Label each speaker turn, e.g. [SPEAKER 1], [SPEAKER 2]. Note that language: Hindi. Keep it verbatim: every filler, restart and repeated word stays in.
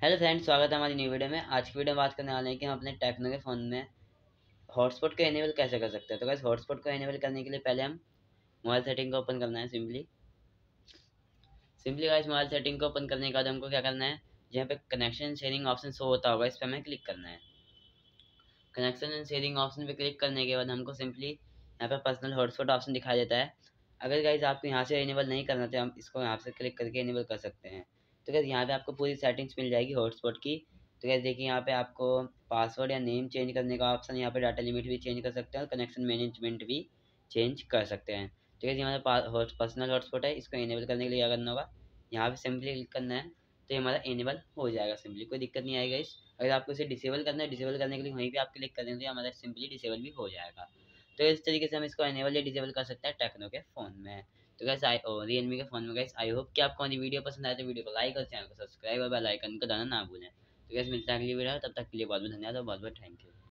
[SPEAKER 1] हेलो फ्रेंड्स, स्वागत है हमारी न्यू वीडियो में। आज की वीडियो में बात करने वाले हैं कि हम अपने टेक्नो के फ़ोन में हॉटस्पॉट को एनेबल कैसे कर सकते हैं। तो गाइस, हॉटस्पॉट को एनेबल करने के लिए पहले हम मोबाइल सेटिंग को ओपन करना है। Simply simply guys, mobile setting को ओपन करने के बाद हमको क्या करना है, जहाँ पे कनेक्शन शेयरिंग ऑप्शन शो होता होगा, इस पर हमें क्लिक करना है। कनेक्शन एंड शेयरिंग ऑप्शन पे क्लिक करने के बाद हमको सिंपली यहाँ पे पर्सनल हॉटस्पॉट ऑप्शन दिखाई देता है। अगर गाइस आपको यहाँ से एनेबल नहीं करना तो हम इसको यहाँ से क्लिक करके एनेबल कर सकते हैं। तो गाइस यहाँ पे आपको पूरी सेटिंग्स मिल जाएगी हॉटस्पॉट की। तो गाइस देखिए, यहाँ पे आपको पासवर्ड या नेम चेंज करने का ऑप्शन, यहाँ पे डाटा लिमिट भी चेंज कर सकते हैं और कनेक्शन मैनेजमेंट भी चेंज कर सकते हैं। तो गाइस हमारा पर्सनल हॉटस्पॉट है, इसको एनेबल करने के लिए क्या करना होगा, यहाँ पे सिंपली क्लिक करना है। तो ये हमारा एनेबल हो जाएगा, सिंपली कोई दिक्कत नहीं आएगा इस। अगर आपको इसे डिसेबल करना है, डिसेबल करने के लिए वहीं पे आप क्लिक कर देंगे तो हमारा सिंपली डिसेबल भी हो जाएगा। तो इस तरीके से हम इसको एनेबल या डिसेबल कर सकते हैं टेक्नो के फ़ोन में। तो गैस आई ओ रियलमी के फ़ोन में गैस आई होप कि आपको हमारी वीडियो पसंद आए तो वीडियो को लाइक और चैनल को सब्सक्राइब और बेल आइकन को दबाना ना भूलें। तो गैस मिलते हैं अगली वीडियो, तब तक के लिए बहुत बहुत धन्यवाद और बहुत बहुत थैंक यू।